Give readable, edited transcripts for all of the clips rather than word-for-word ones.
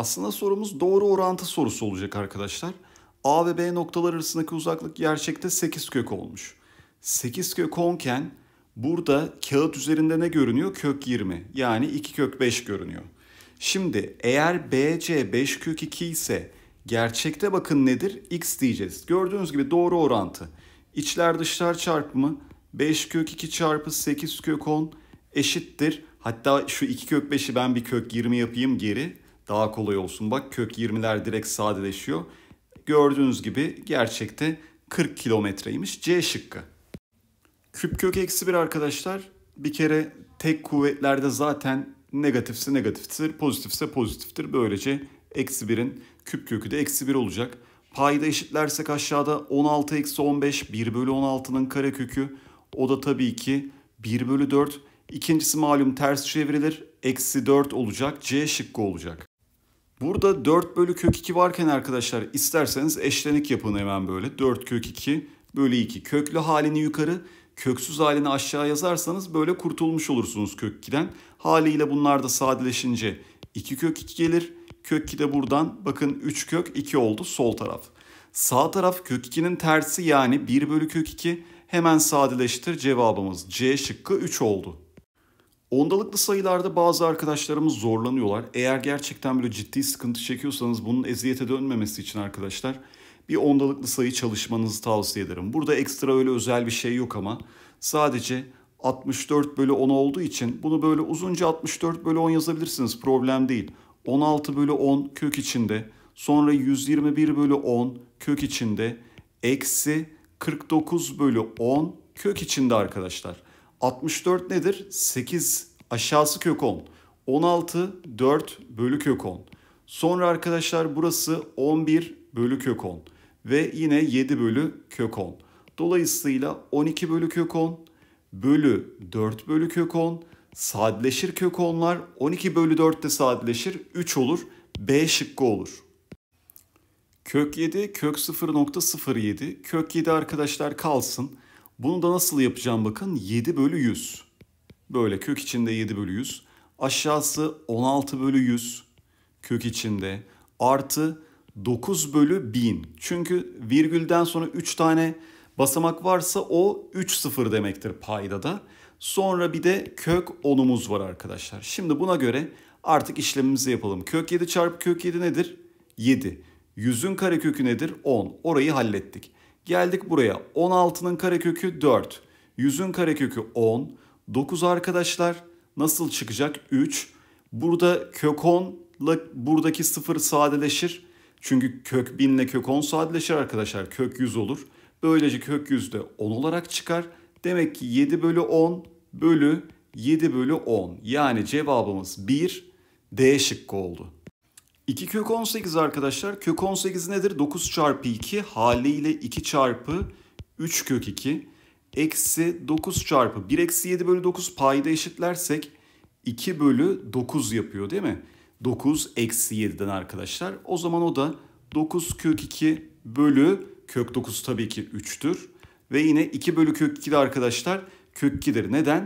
Aslında sorumuz doğru orantı sorusu olacak arkadaşlar. A ve B noktalar arasındaki uzaklık gerçekte 8 kök olmuş. 8 kök 10 iken burada kağıt üzerinde ne görünüyor? Kök 20. Yani 2 kök 5 görünüyor. Şimdi eğer BC 5 kök 2 ise gerçekte bakın nedir? X diyeceğiz. Gördüğünüz gibi doğru orantı. İçler dışlar çarpımı 5 kök 2 çarpı 8 kök 10 eşittir. Hatta şu 2 kök 5'i ben bir kök 20 yapayım geri. Daha kolay olsun. Bak kök 20'ler direkt sadeleşiyor. Gördüğünüz gibi gerçekte 40 kilometreymiş. C şıkkı. Küp kök eksi 1 arkadaşlar. Bir kere tek kuvvetlerde zaten negatifse negatiftir, pozitifse pozitiftir. Böylece eksi 1'in küp kökü de eksi 1 olacak. Payda eşitlersek aşağıda 16 eksi 15 1 bölü 16'nın karekökü. O da tabii ki 1 bölü 4. İkincisi malum ters çevrilir. Eksi 4 olacak. C şıkkı olacak. Burada 4 bölü kök 2 varken arkadaşlar isterseniz eşlenik yapın hemen böyle. 4 kök 2 bölü 2. Köklü halini yukarı, köksüz halini aşağı yazarsanız böyle kurtulmuş olursunuz kök 2'den. Haliyle bunlar da sadeleşince 2 kök 2 gelir. Kök 2 de buradan bakın 3 kök 2 oldu sol taraf. Sağ taraf kök 2'nin tersi yani 1 bölü kök 2 hemen sadeleştir. Cevabımız C şıkkı 3 oldu. Ondalıklı sayılarda bazı arkadaşlarımız zorlanıyorlar. Eğer gerçekten böyle ciddi sıkıntı çekiyorsanız bunun eziyete dönmemesi için arkadaşlar bir ondalıklı sayı çalışmanızı tavsiye ederim. Burada ekstra öyle özel bir şey yok ama sadece 64 bölü 10 olduğu için bunu böyle uzunca 64 bölü 10 yazabilirsiniz. Problem değil. 16 bölü 10 kök içinde, sonra 121 bölü 10 kök içinde, eksi 49 bölü 10 kök içinde arkadaşlar. 64 nedir? 8 aşağısı kök 10. 16 4 bölü kök 10. Sonra arkadaşlar burası 11 bölü kök 10. Ve yine 7 bölü kök 10. Dolayısıyla 12 bölü kök 10 bölü 4 bölü kök 10. Sadeleşir kök 10'lar. 12 bölü 4 de sadeleşir. 3 olur. B şıkkı olur. Kök 7 kök 0,07. Kök 7 arkadaşlar kalsın. Bunu da nasıl yapacağım bakın 7 bölü 100. Böyle kök içinde 7 bölü 100. Aşağısı 16 bölü 100 kök içinde artı 9 bölü 1000. Çünkü virgülden sonra 3 tane basamak varsa o 3 sıfır demektir payda da. Sonra bir de kök 10'umuz var arkadaşlar. Şimdi buna göre artık işlemimizi yapalım. Kök 7 çarpı kök 7 nedir? 7. 100'ün karekökü nedir? 10. Orayı hallettik. Geldik buraya. 16'nın karekökü 4. 100'ün karekökü 10. 9 arkadaşlar nasıl çıkacak? 3. Burada kök 10 ile buradaki 0 sadeleşir. Çünkü kök 1000 ile kök 10 sadeleşir arkadaşlar. Kök 100 olur. Böylece kök 100 de 10 olarak çıkar. Demek ki 7 bölü 10 bölü 7 bölü 10. Yani cevabımız 1 D şıkkı oldu. 2 kök 18 arkadaşlar. Kök 18 nedir? 9 çarpı 2 haliyle 2 çarpı 3 kök 2. Eksi 9 çarpı 1 eksi 7 bölü 9 payda eşitlersek 2 bölü 9 yapıyor değil mi? 9 eksi 7'den arkadaşlar. O zaman o da 9 kök 2 bölü kök 9 tabii ki 3'tür. Ve yine 2 bölü kök 2 de arkadaşlar kök 2'dir. Neden?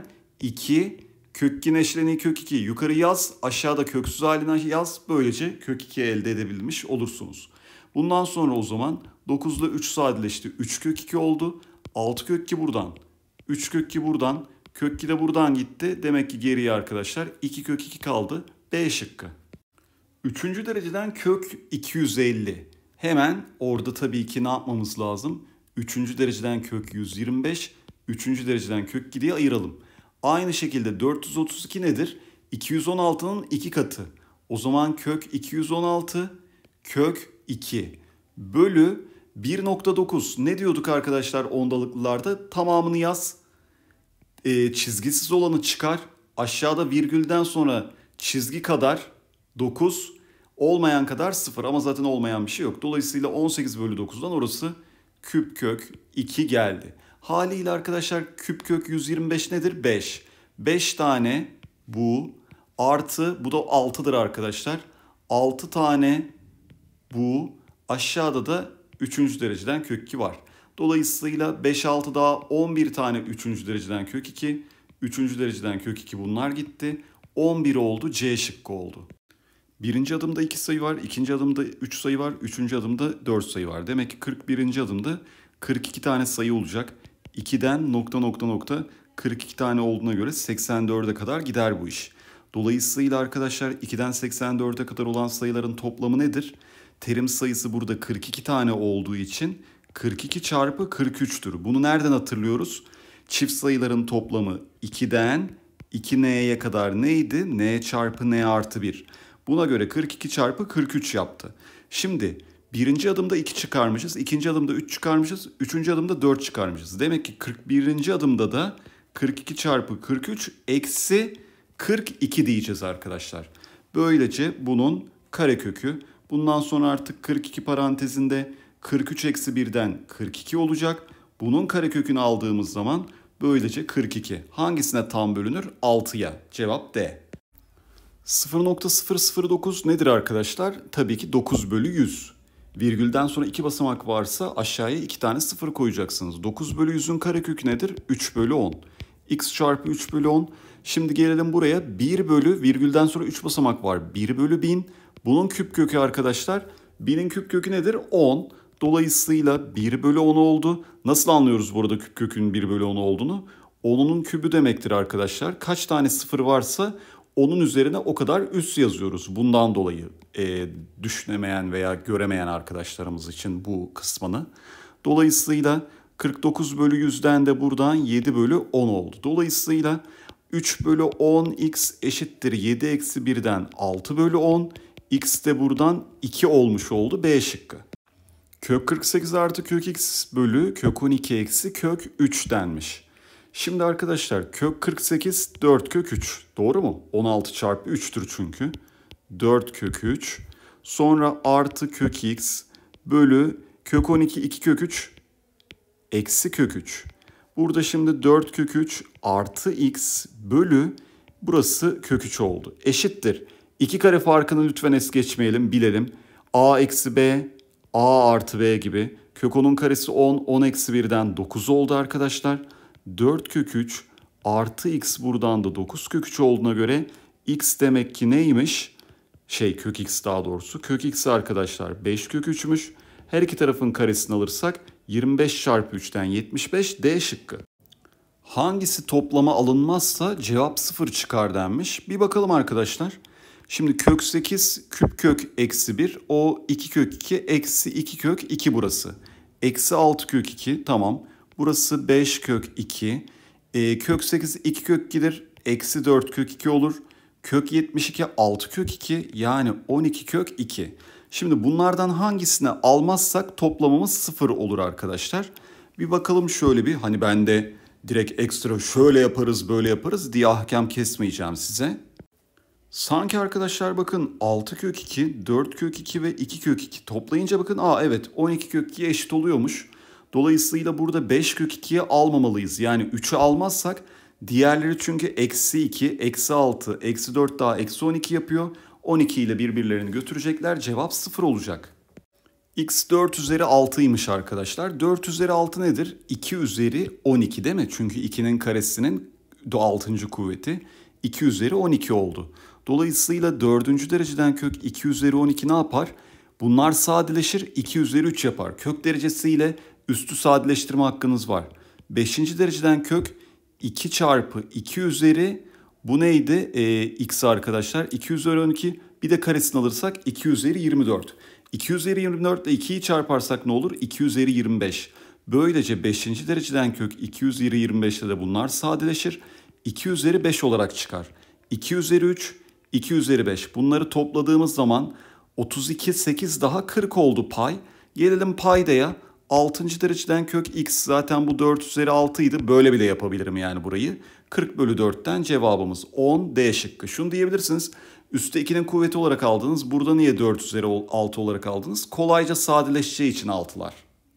2 kök 2'nin eşleniği kök 2 yukarı yaz, aşağıda köksüz haline yaz. Böylece kök 2 elde edebilmiş olursunuz. Bundan sonra o zaman 9 ile 3 sadeleşti. 3 kök 2 oldu. 6 kök 2 buradan. 3 kök 2 buradan. Kök 2 de buradan gitti. Demek ki geriye arkadaşlar 2 kök 2 kaldı. B şıkkı. 3. dereceden kök 250. Hemen orada tabii ki ne yapmamız lazım? 3. dereceden kök 125. 3. dereceden kök 2'ye ayıralım. Aynı şekilde 432 nedir? 216'nın 2 katı. O zaman kök 216 kök 2 bölü 1,9. Ne diyorduk arkadaşlar ondalıklılarda? Tamamını yaz. Çizgisiz olanı çıkar. Aşağıda virgülden sonra çizgi kadar 9. Olmayan kadar 0 ama zaten olmayan bir şey yok. Dolayısıyla 18 bölü 9'dan orası küp kök 2 geldi. Haliyle arkadaşlar küp kök 125 nedir? 5. 5 tane bu artı bu da 6'dır arkadaşlar. 6 tane bu aşağıda da 3. dereceden kök 2 var. Dolayısıyla 5 6 daha 11 tane 3. dereceden kök 2. 3. dereceden kök 2 bunlar gitti. 11 oldu, C şıkkı oldu. Birinci adımda 2 sayı var, ikinci adımda 3 sayı var, üçüncü adımda 4 sayı var. Demek ki 41. adımda 42 tane sayı olacak. 2'den nokta nokta nokta 42 tane olduğuna göre 84'e kadar gider bu iş. Dolayısıyla arkadaşlar 2'den 84'e kadar olan sayıların toplamı nedir? Terim sayısı burada 42 tane olduğu için 42 çarpı 43'tür. Bunu nereden hatırlıyoruz? Çift sayıların toplamı 2'den 2n'ye kadar neydi? N çarpı n artı 1. Buna göre 42 çarpı 43 yaptı. Şimdi birinci adımda 2 çıkarmışız, ikinci adımda 3 çıkarmışız, üçüncü adımda 4 çıkarmışız. Demek ki 41. adımda da 42 çarpı 43 eksi 42 diyeceğiz arkadaşlar. Böylece bunun karekökü. Bundan sonra artık 42 parantezinde 43 eksi 1'den 42 olacak. Bunun karekökünü aldığımız zaman böylece 42. Hangisine tam bölünür? 6'ya. Cevap D. 0.009 nedir arkadaşlar? Tabii ki 9 bölü 100. Virgülden sonra 2 basamak varsa aşağıya 2 tane 0 koyacaksınız. 9 bölü 100'ün karekökü nedir? 3 bölü 10. X çarpı 3 bölü 10. Şimdi gelelim buraya. 1 bölü virgülden sonra 3 basamak var. 1 bölü 1000. Bunun küp kökü arkadaşlar. 1000'in küp kökü nedir? 10. Dolayısıyla 1 bölü 10 oldu. Nasıl anlıyoruz burada küp kökünün 1 bölü 10 olduğunu? 10'unun kübü demektir arkadaşlar. Kaç tane 0 varsa onun üzerine o kadar üs yazıyoruz. Bundan dolayı düşünemeyen veya göremeyen arkadaşlarımız için bu kısmını. Dolayısıyla 49 bölü 100'den de buradan 7 bölü 10 oldu. Dolayısıyla 3 bölü 10 x eşittir 7 eksi 1'den 6 bölü 10. X de buradan 2 olmuş oldu. B şıkkı. Kök 48 artı kök x bölü kök 12 eksi kök 3 denmiş. Şimdi arkadaşlar kök 48 4 kök 3. Doğru mu? 16 çarpı 3'tür çünkü. 4 kök 3. Sonra artı kök x bölü kök 12 2 kök 3 eksi kök 3. Burada şimdi 4 kök 3 artı x bölü burası kök 3 oldu. Eşittir. 2 kare farkını lütfen es geçmeyelim, bilelim. A eksi b, a artı b gibi. Kök 10'un karesi 10, 10 eksi 1'den 9 oldu arkadaşlar. 4 kök 3 artı x buradan da 9 kök 3 olduğuna göre x demek ki neymiş? Kök x daha doğrusu. Kök x arkadaşlar 5 kök 3'müş. Her iki tarafın karesini alırsak 25 çarpı 3'ten 75 D şıkkı. Hangisi toplama alınmazsa cevap 0 çıkar denmiş. Bir bakalım arkadaşlar. Şimdi kök 8 küp kök eksi 1 o 2 kök 2 eksi 2 kök 2 burası. Eksi 6 kök 2 tamam. Burası 5 kök 2. Kök 8 2 kök gelir. Eksi 4 kök 2 olur. Kök 72 6 kök 2 yani 12 kök 2. Şimdi bunlardan hangisini almazsak toplamımız 0 olur arkadaşlar. Bir bakalım şöyle bir hani ben de direkt ekstra şöyle yaparız böyle yaparız diye ahkam kesmeyeceğim size. Sanki arkadaşlar bakın 6 kök 2, 4 kök 2 ve 2 kök 2 toplayınca bakın evet 12 kök 2'ye eşit oluyormuş. Dolayısıyla burada 5 kök 2'ye almamalıyız. Yani 3'ü almazsak diğerleri çünkü eksi 2, eksi 6, eksi 4 daha eksi 12 yapıyor. 12 ile birbirlerini götürecekler. Cevap 0 olacak. X 4 üzeri 6'ymış arkadaşlar. 4 üzeri 6 nedir? 2 üzeri 12 değil mi? Çünkü 2'nin karesinin 6. kuvveti 2 üzeri 12 oldu. Dolayısıyla 4. dereceden kök 2 üzeri 12 ne yapar? Bunlar sadeleşir 2 üzeri 3 yapar. Kök derecesiyle üstü sadeleştirme hakkınız var. 5. dereceden kök 2 çarpı 2 üzeri bu neydi? X arkadaşlar 2 üzeri 12 bir de karesini alırsak 2 üzeri 24. 2 üzeri 24 ile 2'yi çarparsak ne olur? 2 üzeri 25. Böylece 5. dereceden kök 2 üzeri 25 ile de bunlar sadeleşir. 2 üzeri 5 olarak çıkar. 2 üzeri 3, 2 üzeri 5. Bunları topladığımız zaman 32, 8 daha 40 oldu pay. Gelelim paydaya. 6. dereceden kök x zaten bu 4 üzeri 6 idi. Böyle bile yapabilirim yani burayı. 40 bölü 4'ten cevabımız 10 D şıkkı. Şunu diyebilirsiniz. Üstte 2'nin kuvveti olarak aldınız. Burada niye 4 üzeri 6 olarak aldınız? Kolayca sadeleşeceği için 6'lar.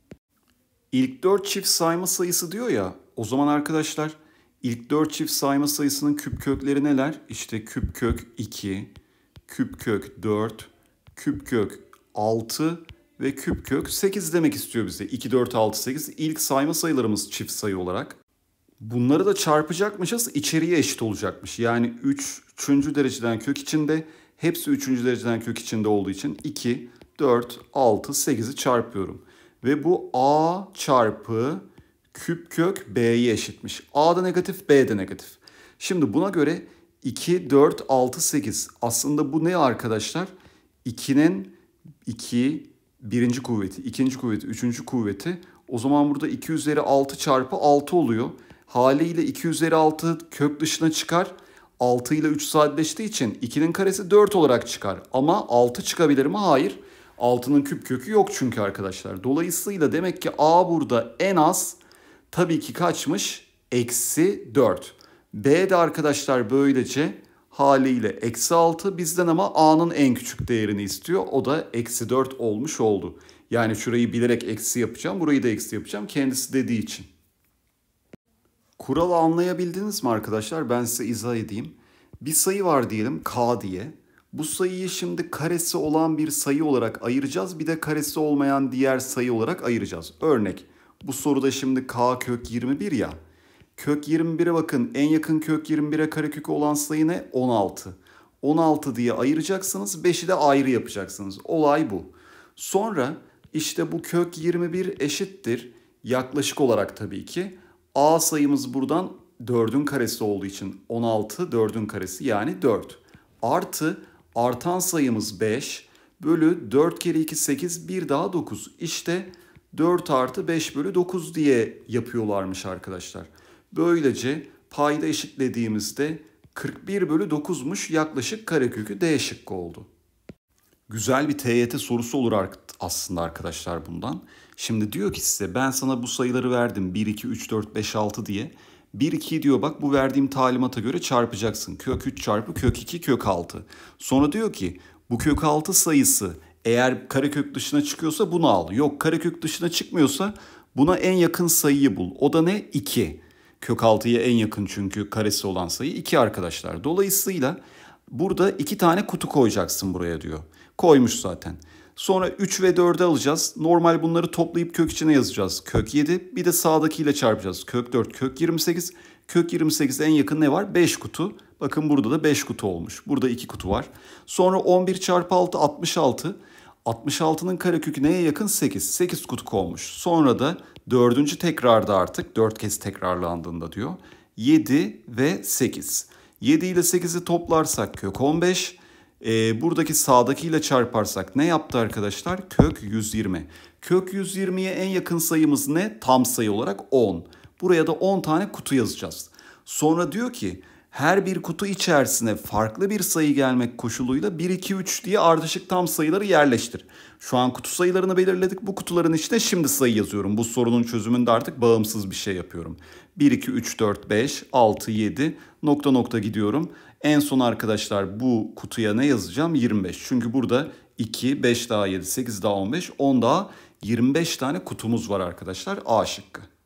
İlk 4 çift sayma sayısı diyor ya. O zaman arkadaşlar ilk 4 çift sayma sayısının küp kökleri neler? İşte küp kök 2, küp kök 4, küp kök 6 ve küp kök 8 demek istiyor bize. 2, 4, 6, 8 ilk sayma sayılarımız çift sayı olarak. Bunları da çarpacakmışız, içeriye eşit olacakmış. Yani 3. dereceden kök içinde Hepsi 3. dereceden kök içinde olduğu için 2, 4, 6, 8'i çarpıyorum. Ve bu a çarpı küp kök b'ye eşitmiş. A da negatif, b de negatif. Şimdi buna göre 2, 4, 6, 8. Aslında bu ne arkadaşlar? 2'nin 2, birinci kuvveti, ikinci kuvveti, üçüncü kuvveti. O zaman burada 2 üzeri 6 çarpı 6 oluyor. Haliyle 2 üzeri 6 kök dışına çıkar. 6 ile 3 sadeleştiği için 2'nin karesi 4 olarak çıkar. Ama 6 çıkabilir mi? Hayır. 6'nın küp kökü yok çünkü arkadaşlar. Dolayısıyla demek ki a burada en az tabii ki kaçmış? Eksi 4. B de arkadaşlar böylece haliyle eksi 6 bizden ama a'nın en küçük değerini istiyor. O da eksi 4 olmuş oldu. Yani şurayı bilerek eksi yapacağım. Burayı da eksi yapacağım. Kendisi dediği için. Kuralı anlayabildiniz mi arkadaşlar? Ben size izah edeyim. Bir sayı var diyelim k diye. Bu sayıyı şimdi karesi olan bir sayı olarak ayıracağız. Bir de karesi olmayan diğer sayı olarak ayıracağız. Örnek bu soruda şimdi k kök 21 ya. Kök 21'e bakın, en yakın kök 21'e karekökü olan sayı ne? 16. 16 diye ayıracaksınız, 5'i de ayrı yapacaksınız. Olay bu. Sonra işte bu kök 21 eşittir. Yaklaşık olarak tabii ki. A sayımız buradan 4'ün karesi olduğu için 16 4'ün karesi yani 4. Artı artan sayımız 5 bölü 4 kere 2 8 bir daha 9. İşte 4 artı 5 bölü 9 diye yapıyorlarmış arkadaşlar. Böylece payda eşitlediğimizde 41 bölü 9'muş, yaklaşık karekökü D şıkkı oldu. Güzel bir TYT sorusu olur aslında arkadaşlar bundan. Şimdi diyor ki size ben sana bu sayıları verdim 1, 2, 3, 4, 5, 6 diye. 1, 2 diyor bak bu verdiğim talimata göre çarpacaksın. Kök 3 çarpı kök 2 kök 6. Sonra diyor ki bu kök 6 sayısı eğer karekök dışına çıkıyorsa bunu al. Yok karekök dışına çıkmıyorsa buna en yakın sayıyı bul. O da ne? 2. Kök 6'ya en yakın çünkü karesi olan sayı 2 arkadaşlar. Dolayısıyla burada 2 tane kutu koyacaksın buraya diyor. Koymuş zaten. Sonra 3 ve 4'ü alacağız. Normal bunları toplayıp kök içine yazacağız. Kök 7 bir de sağdakiyle çarpacağız. Kök 4 kök 28. Kök 28 en yakın ne var? 5 kutu. Bakın burada da 5 kutu olmuş. Burada 2 kutu var. Sonra 11 çarpı 6 66. 66'nın karekökü neye yakın? 8. 8 kutu olmuş. Sonra da 4. tekrarda artık 4 kez tekrarlandığında diyor. 7 ve 8. 7 ile 8'i toplarsak kök 15. Buradaki sağdakiyle çarparsak ne yaptı arkadaşlar? Kök 120. Kök 120'ye en yakın sayımız ne? Tam sayı olarak 10. Buraya da 10 tane kutu yazacağız. Sonra diyor ki her bir kutu içerisine farklı bir sayı gelmek koşuluyla 1, 2, 3 diye ardışık tam sayıları yerleştir. Şu an kutu sayılarını belirledik. Bu kutuların içine şimdi sayı yazıyorum. Bu sorunun çözümünde artık bağımsız bir şey yapıyorum. 1, 2, 3, 4, 5, 6, 7 nokta nokta gidiyorum. En son arkadaşlar bu kutuya ne yazacağım? 25. Çünkü burada 2, 5 daha 7, 8 daha 15, 10 daha 25 tane kutumuz var arkadaşlar. A şıkkı.